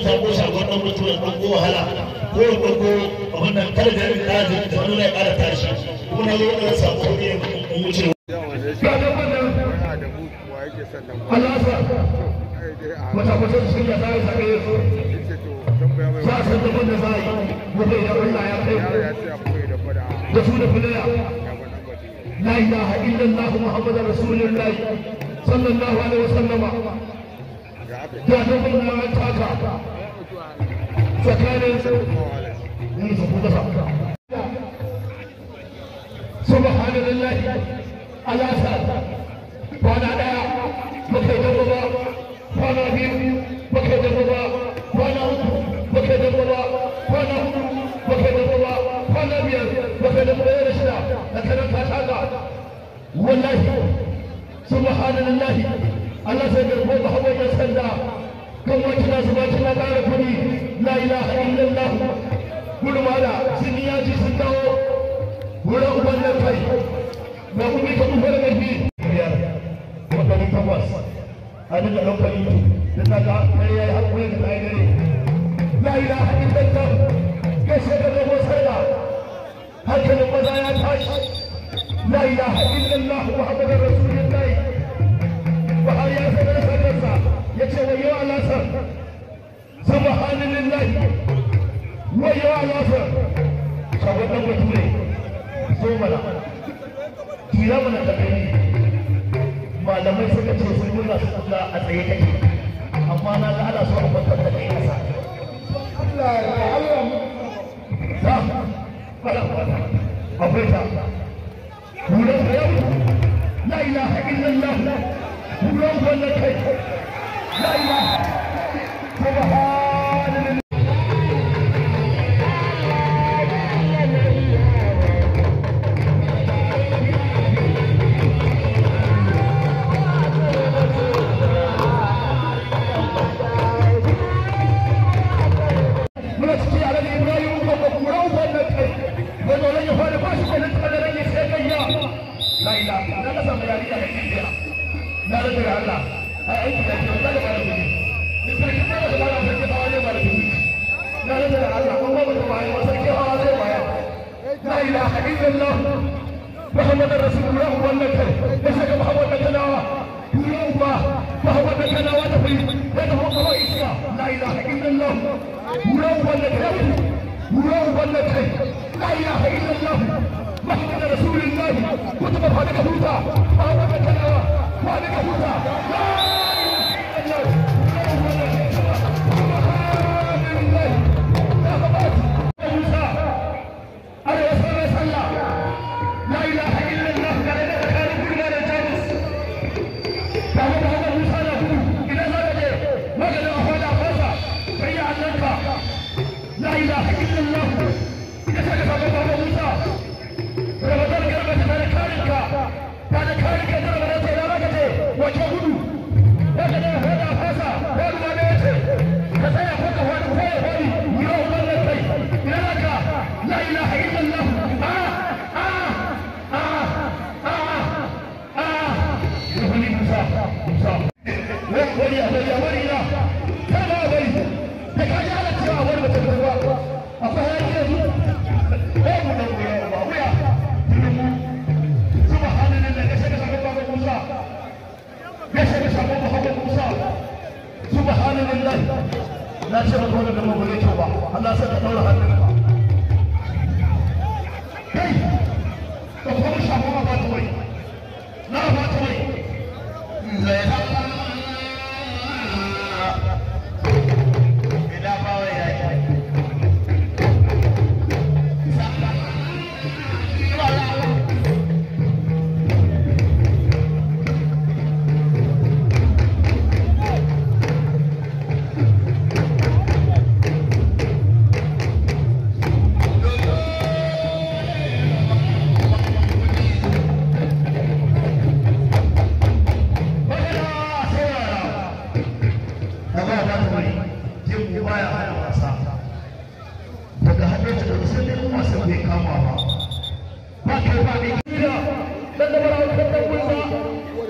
sako shagon ɗan mutum ya ɗauko wahala ko ya ɗauko abin nan kada da yin daji da wani ya ƙara tashi kuma na zo ɗan sako ne ya wuce. Allah sa wata mutum sun ya zai sake ya so za a san daban da za a yi gobe idan Allah ya kai da su da filaya la ilaha illallah muhammadar rasulullah sallallahu alaihi wasallama da daban na taka tsakanin yin su kuka sa subhanallah Allah sa kwana daya muka yi dabba kwana biyu muka yi dabba kwana uku muka yi dabba kwana hudu muka yi dabba kwana biyar muka yi dabba da shida da kanan ta taka wallahi subhanallah Allah sai ga ko Muhammad ya sanda kan wata su ba kina ƙara kudi la ilaha illallah gurmala sun yaji sun dawo wurin wannan kai na kuma ka dubar da bi makani takwas a duka ɗaukar yi da ta ga kai ya yi haƙuri da tsaye dare la ilaha illallah gaishe da zama sallah hankalin maza ya tashi la ilaha illallah muhammadin rasulullahi bahar ya sanar sallarsa ya ce wa yau alasar subhanallahi wa yau alasar shagon ɗan bature so mana kira mana ta kai malamai suka ce sun nuna su kula a tsaye kake amma na ga ana so a kwantar da kai kasa Allah ya Allah ta fara akwai ta hulan da yau la ilaha illallah hulan wannan kai la ilaha subhanallah محمد رسول الله والنبي يسجد محمد نتلاوى يوما محمد نتلاوى تفي يده قوائسيا لا اله الا الله ولو والنبي لا اله الا الله محمد رسول الله كتب هذا كفوتا محمد نتلاوى هذا كفوتا لا اله الا الله لا اله الا الله كان كل ما جالس فهو هذا موسى له الى زوجه ما قال له هذا فوزا بيع عنك لا اله الا الله اذا سال بابا موسى رمضان كرمت كان كارك دربت الى رجله وجهه وقال هذا فوزا قال ما بيته كذا يقول هو يوم الذي لا اله الا الله لا شيء مقول لك ما بقول يشوفه الله سبحانه وتعالى كيف تقول شعب ما باتوي لا باتوي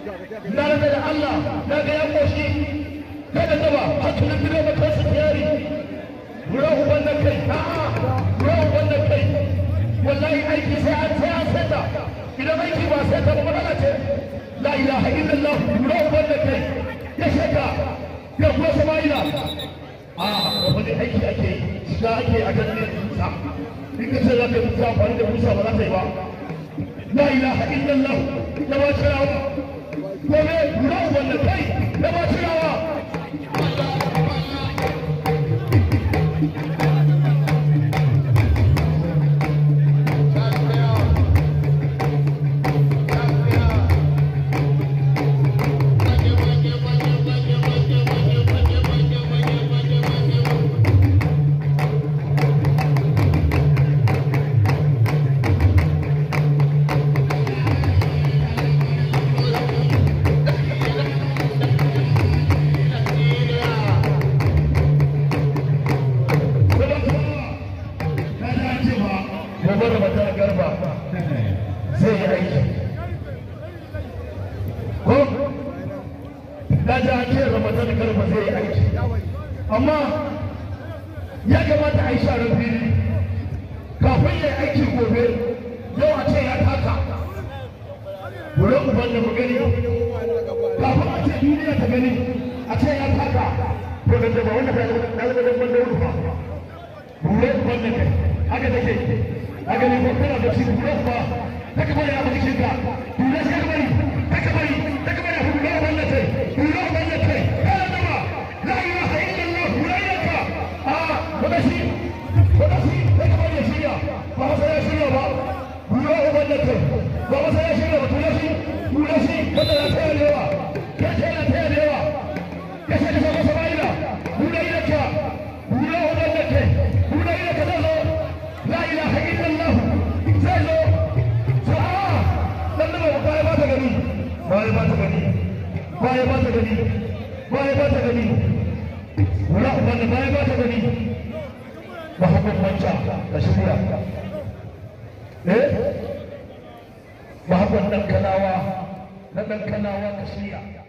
Allah, na ga ya koshi, kada ta ba, har tunan gidan da kansa tiyari. ilaha illallah lura uban da kai ya shaka ya kuma sama'ila a wani aiki ake shiga ake a ganin musa in ka ce za ka yi musa amfani da musa ba za ta yi ba la ilaha illallah da ba cirawa kome lura uban da kai da ba cirawa amma ya kamata a yi sharar fili kafin ya aiki gobe yau a ce ya taka wurin uban da mu gani kafin a ce duniya ta gani a ce ya taka to da ba wanda ta ɗalibin wanda ya rufa wurin uban da kai haka take haka ne ko kana da shi wurin ba ta kamar ya baki shi ka duniya sai kamar ta kamar a wurin uban da kai wurin uban da kai kana da ba la ilaha illallah ودشي تكبر يا شيا بابا سيا شيا بابا ولا أبلته بابا سيا شيا ولشي بدل أتهلوا كشيء أتهلوا كشيء بابا سمايلا ولا إلك ولا أبلته ولا إلك ذلو لا إله إلا الله ذلو ساعة لما باي بات غني باي بات غني باي بات غني باي بات غني ولا أبلته باي بات غني Mahmud Manca da shirya Mahmud ɗan kanawa na ɗan kanawa ka shirya